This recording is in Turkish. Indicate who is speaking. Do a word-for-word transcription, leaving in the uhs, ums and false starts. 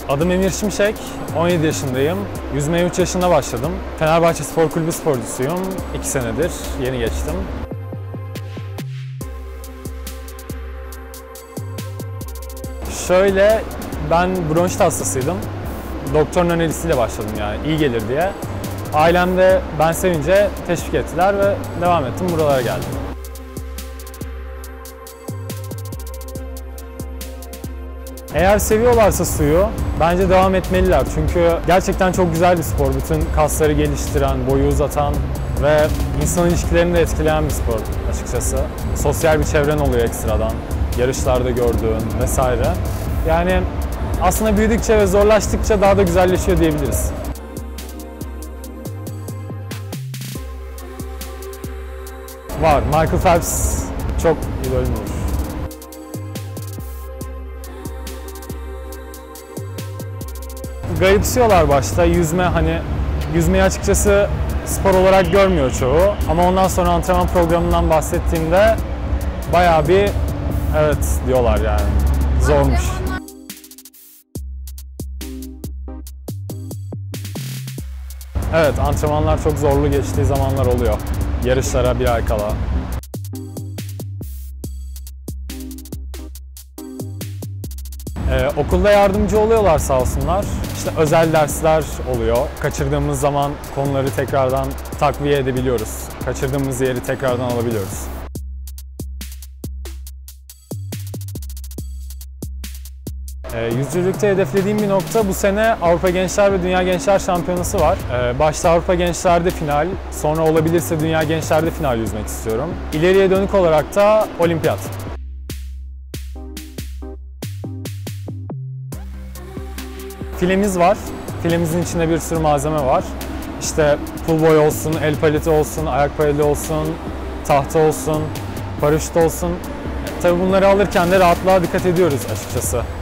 Speaker 1: Adım Emir Şimşek, on yedi yaşındayım. Yüzmeye üç yaşında başladım. Fenerbahçe Spor Kulübü sporcusuyum. iki senedir, yeni geçtim. Şöyle, ben bronşit hastasıydım. Doktorun önerisiyle başladım yani, iyi gelir diye. Ailem de ben sevince teşvik ettiler ve devam ettim, buralara geldim. Eğer seviyorlarsa suyu, bence devam etmeliler. Çünkü gerçekten çok güzel bir spor. Bütün kasları geliştiren, boyu uzatan ve insan ilişkilerini de etkileyen bir spor açıkçası. Sosyal bir çevren oluyor ekstradan. Yarışlarda gördüğün vesaire. Yani aslında büyüdükçe ve zorlaştıkça daha da güzelleşiyor diyebiliriz. Var. Michael Phelps çok idolümdür. Garipsiyorlar başta. Yüzme hani yüzmeyi açıkçası spor olarak görmüyor çoğu. Ama ondan sonra antrenman programından bahsettiğimde bayağı bir evet diyorlar yani. Zormuş. Evet, antrenmanlar çok zorlu geçtiği zamanlar oluyor. Yarışlara bir ay kala. Ee, okulda yardımcı oluyorlar sağ olsunlar. İşte özel dersler oluyor. Kaçırdığımız zaman konuları tekrardan takviye edebiliyoruz. Kaçırdığımız yeri tekrardan alabiliyoruz. Ee, yüzücülükte hedeflediğim bir nokta bu sene Avrupa Gençler ve Dünya Gençler Şampiyonası var. Ee, başta Avrupa Gençler'de final, sonra olabilirse Dünya Gençler'de final yüzmek istiyorum. İleriye dönük olarak da olimpiyat. Filemiz var. Filemizin içinde bir sürü malzeme var. İşte pull boy olsun, el paleti olsun, ayak paleti olsun, tahta olsun, paraşüt olsun. Tabii bunları alırken de rahatlığa dikkat ediyoruz açıkçası.